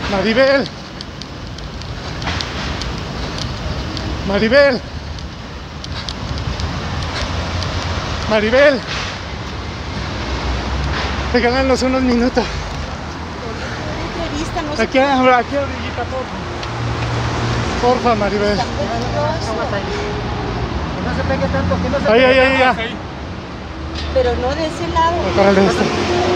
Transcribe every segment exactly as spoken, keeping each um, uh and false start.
Maribel. Maribel. Maribel. Regálanos unos minutos. Entrevista, no sé. Aquí, aquí orillita, porfa. Porfa, Maribel. Que no se pegue tanto, que no se Ahí, pegue ahí, ahí, tanto. ahí. Pero no de ese lado. Órale, esto.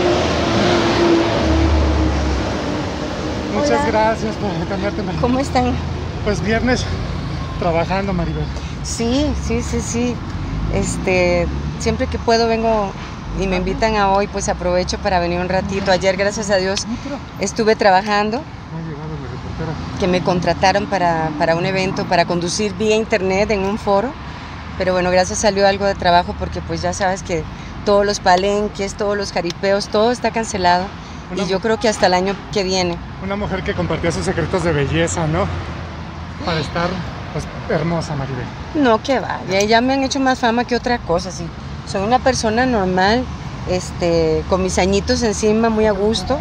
Muchas Hola. gracias por cambiarte, Maribel. ¿Cómo están? Pues viernes trabajando, Maribel. Sí, sí, sí, sí. Este, siempre que puedo vengo y me invitan a hoy, pues aprovecho para venir un ratito. Ayer, gracias a Dios, estuve trabajando, No ha llegado mi reportera. que me contrataron para, para un evento, para conducir vía internet en un foro. Pero bueno, gracias salió algo de trabajo porque pues ya sabes que todos los palenques, todos los jaripeos, todo está cancelado. Una- Y yo creo que hasta el año que viene. Una mujer que compartía sus secretos de belleza, ¿no? Para estar, pues, hermosa, Maribel. No, que va, ya, ya me han hecho más fama que otra cosa, sí. Soy una persona normal, este, con mis añitos encima, muy a gusto.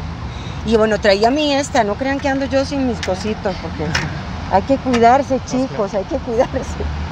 Y bueno, traía mi esta, no crean que ando yo sin mis cositos, porque hay que cuidarse, chicos, hay que cuidarse.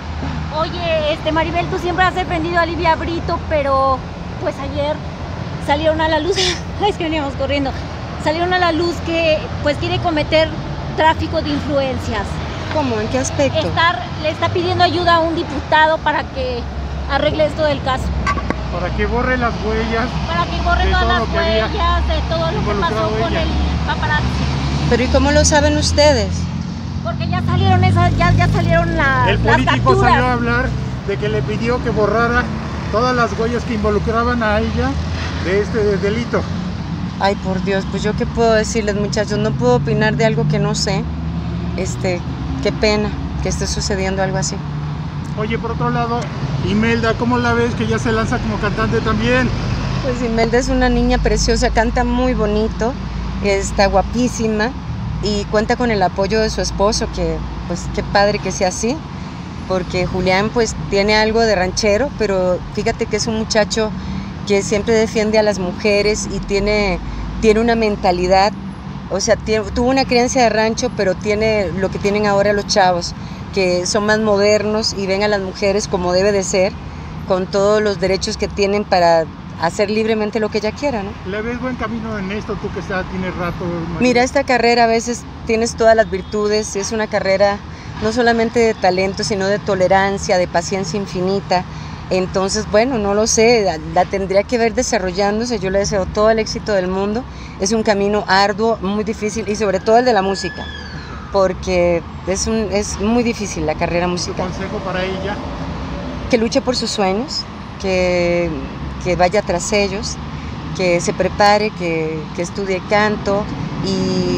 Oye, este Maribel, tú siempre has defendido a Livia Brito, pero pues ayer salieron a la luz, es que veníamos corriendo, salieron a la luz que pues quiere cometer tráfico de influencias. ¿Cómo? ¿En qué aspecto? Estar, le está pidiendo ayuda a un diputado para que arregle esto del caso, Para que borre las huellas. para que borre De todas todo las lo que había huellas de todo lo que involucrado pasó con ella. el paparazzi. Pero ¿y cómo lo saben ustedes? Porque ya salieron esas, ya, ya salieron la- El las político capturas. salió a hablar de que le pidió que borrara todas las huellas que involucraban a ella de este delito. Ay, por Dios, pues yo qué puedo decirles, muchachos, no puedo opinar de algo que no sé. Este, qué pena que esté sucediendo algo así. Oye, por otro lado, Imelda, ¿cómo la ves que ya se lanza como cantante también? Pues Imelda es una niña preciosa, canta muy bonito, está guapísima y cuenta con el apoyo de su esposo, que pues qué padre que sea así, porque Julián pues tiene algo de ranchero, pero fíjate que es un muchacho que siempre defiende a las mujeres y tiene, tiene una mentalidad, o sea, tiene, tuvo una crianza de rancho, pero tiene lo que tienen ahora los chavos, que son más modernos y ven a las mujeres como debe de ser, con todos los derechos que tienen para hacer libremente lo que ella quiera, ¿no? ¿Le ves buen camino en esto tú que ya tienes rato? Maribel? Mira, esta carrera a veces tienes todas las virtudes, es una carrera no solamente de talento, sino de tolerancia, de paciencia infinita. Entonces, bueno, no lo sé, la, la tendría que ver desarrollándose, yo le deseo todo el éxito del mundo. Es un camino arduo, muy difícil y sobre todo el de la música, porque es, un, es muy difícil la carrera ¿Tu musical. consejo para ella? Que luche por sus sueños, que, que vaya tras ellos, que se prepare, que, que estudie canto y,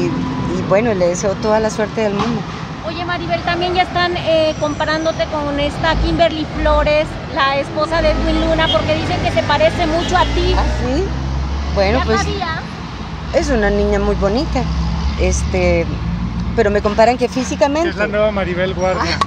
y bueno, le deseo toda la suerte del mundo. Oye Maribel, también ya están eh, comparándote con esta Kimberly Flores, la esposa de Edwin Luna, porque dicen que se parece mucho a ti. ¿Ah, sí? Bueno, ¿Ya pues sabía? es una niña muy bonita, este, pero me comparan que físicamente. Es la nueva Maribel Guardia.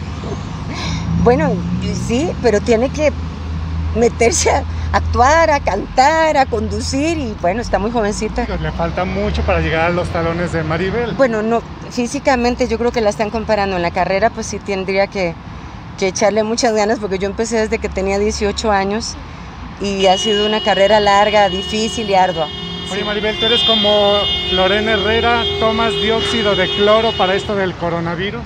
Bueno, sí, pero tiene que meterse a actuar, a cantar, a conducir y bueno, está muy jovencita. Pues le falta mucho para llegar a los talones de Maribel. Bueno, no, físicamente yo creo que la están comparando. En la carrera pues sí tendría que, que echarle muchas ganas porque yo empecé desde que tenía dieciocho años y ha sido una carrera larga, difícil y ardua. Oye Maribel, tú eres como Lorena Herrera, tomas dióxido de cloro para esto del coronavirus.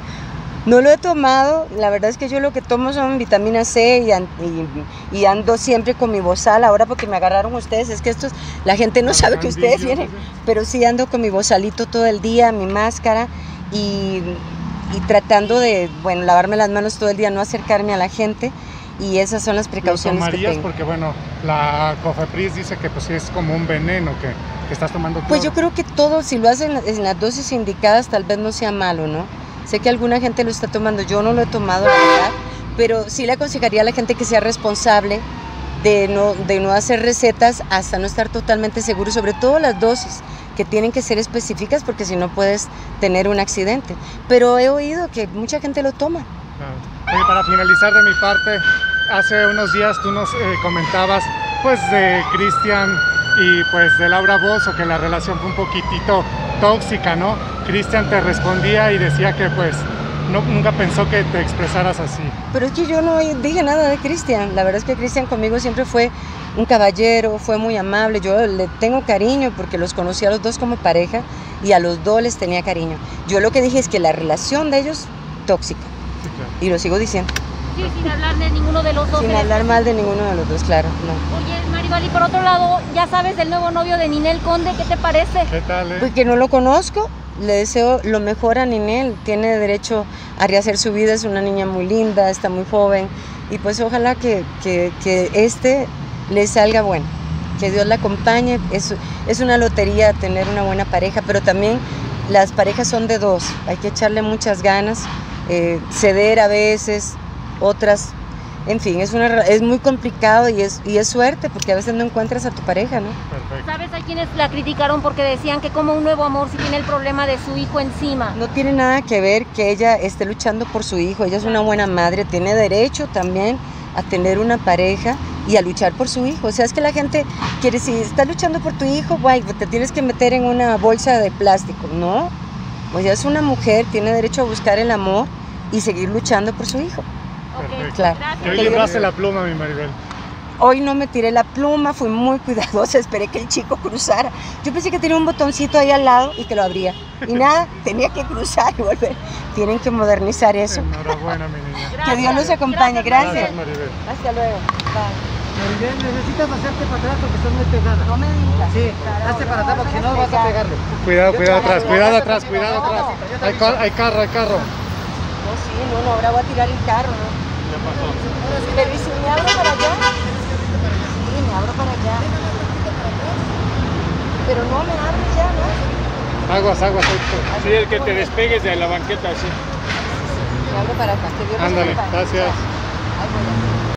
No lo he tomado, la verdad es que yo lo que tomo son vitamina C y, an- y, y ando siempre con mi bozal, ahora porque me agarraron ustedes, es que estos, la gente no sabe que ustedes Candillo, vienen, sí. pero sí ando con mi bozalito todo el día, mi máscara y, y tratando de, bueno, lavarme las manos todo el día, no acercarme a la gente y esas son las ¿Lo precauciones que tomarías? tengo. Porque bueno, la COFEPRIS dice que pues sí es como un veneno que, que estás tomando cloro. Pues yo creo que todo, si lo hacen en las dosis indicadas, tal vez no sea malo, ¿no? Sé que alguna gente lo está tomando, yo no lo he tomado, la verdad, pero sí le aconsejaría a la gente que sea responsable de no, de no hacer recetas hasta no estar totalmente seguro, sobre todo las dosis, que tienen que ser específicas porque si no puedes tener un accidente. Pero he oído que mucha gente lo toma. Claro. Oye, para finalizar de mi parte, hace unos días tú nos eh, comentabas pues de Cristian y pues de Laura Bozzo, que la relación fue un poquitito tóxica, ¿no? Cristian te respondía y decía que pues no, nunca pensó que te expresaras así. Pero es que yo no dije nada de Cristian. La verdad es que Cristian conmigo siempre fue un caballero, fue muy amable. Yo le tengo cariño porque los conocí a los dos como pareja y a los dos les tenía cariño. Yo lo que dije es que la relación de ellos, tóxica. Sí, claro. Y lo sigo diciendo. Sí, sin hablar de ninguno de los dos. Sin en hablar este- mal de ninguno de los dos, claro, no. Oye, Maribel, y por otro lado, ya sabes del nuevo novio de Ninel Conde, ¿qué te parece? ¿Qué tal, eh? Porque no lo conozco, le deseo lo mejor a Ninel, tiene derecho a rehacer su vida, es una niña muy linda, está muy joven, y pues ojalá que, que, que este le salga bueno, que Dios la acompañe. Es, es una lotería tener una buena pareja, pero también las parejas son de dos, hay que echarle muchas ganas, eh, ceder a veces, otras, en fin, es, una, es muy complicado y es, y es suerte, porque a veces no encuentras a tu pareja, ¿no? Perfecto. ¿Sabes? Hay quienes la criticaron porque decían que como un nuevo amor si tiene el problema de su hijo encima. No tiene nada que ver que ella esté luchando por su hijo, ella es una buena madre, tiene derecho también a tener una pareja y a luchar por su hijo. O sea, es que la gente quiere, si estás luchando por tu hijo, guay, te tienes que meter en una bolsa de plástico, ¿no? O sea, es una mujer, tiene derecho a buscar el amor y seguir luchando por su hijo. Ok, Perfecto. Claro. Y gracias. hoy Que libraste Dios- la pluma, mi Maribel. Hoy no me tiré la pluma, fui muy cuidadosa, esperé que el chico cruzara. Yo pensé que tenía un botoncito ahí al lado y que lo abría. Y nada, tenía que cruzar y volver. Tienen que modernizar eso. Enhorabuena, mi niña. Que Dios los acompañe, gracias. Gracias, Maribel. Hasta luego. Bye. Maribel, necesitas hacerte para atrás porque estás muy pegada. No me digas. Sí, hazte para atrás porque si no vas a pegarle. Cuidado, cuidado Yo- atrás, yo- cuidado yo- atrás, yo- cuidado yo- atrás. yo- yo- Hay, ca- hay carro, hay carro. No, sí, no, no, ahora voy a tirar el carro, ¿no? ¿Qué pasó? Pero ¿y si me abro para allá? Sí, me abro para allá. Pero no me abres ya, ¿no? Aguas, aguas. Héctor. Sí, el que te despegues de la banqueta, sí. Me abro para acá. Que Dios los Ándale, acompañe. gracias. Ahí voy a-